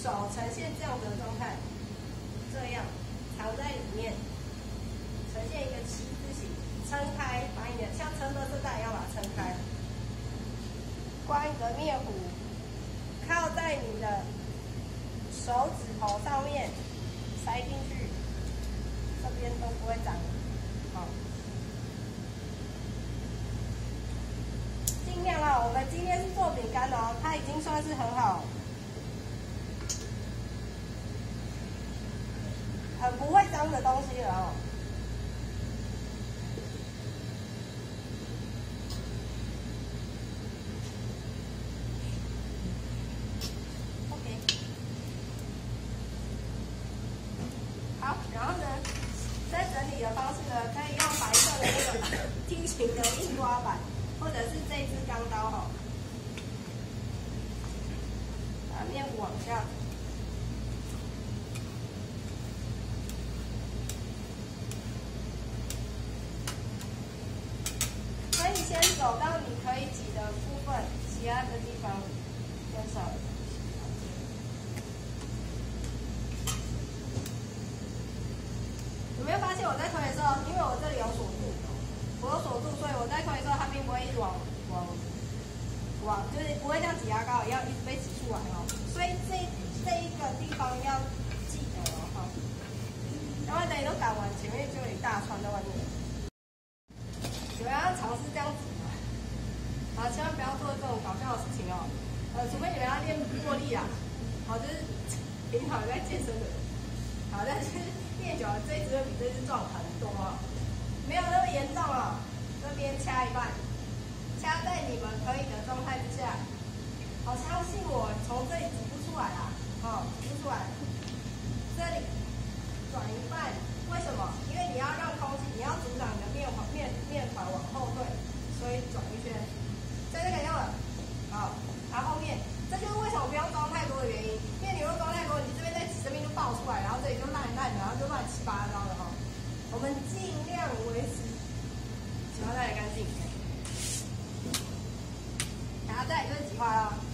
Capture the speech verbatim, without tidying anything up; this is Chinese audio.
手呈现这样子的状态，这样藏在里面，呈现一个旗字形，撑开，把你的像撑垃圾袋一样把它撑开，关一个灭壶，靠在你的手指头上面塞进去，这边都不会长，好。 尽量啊，我们今天是做饼干哦，它已经算是很好，很不会脏的东西了哦。OK， 好，然后呢，在整理的方式呢，可以用白色的那个梯形的印刷板。 或者是这支钢刀哈，把面糊往下，可以先走到你可以挤的部分，其他的地方先少。有没有发现我在推的时候，因为我这里有锁住？ 我有锁住，所以我在推的时候，它并不会一直往往往，就是不会像挤牙膏一样一直被挤出来哦。所以这这一个地方要记得哦，哈。要不然等你都赶完，前面就有一大串在外面。有人要尝试这样子吗？好，千万不要做这种搞笑的事情哦。呃，除非你们要练握力啦，好，就是平常在健身的人。好，但是练久了，这一支会比这支壮很多哦。 没有那么严重了，这边掐一半，掐在你们可以的状态之下。好，相信我，从这里挤不出来啦，哦，挤不出来。这里转一半，为什么？因为你要让空气，你要阻挡你的面团面面团往后退，所以转一圈，在这个样了。好，然后后面，这就是为什么不要装太多的原因，因为你如果装太多，你这边在挤，这边就爆出来，然后这里就烂烂的，然后就乱七八糟的哈。 我们尽量维持，挤化再来干净，然后再来就是挤化了。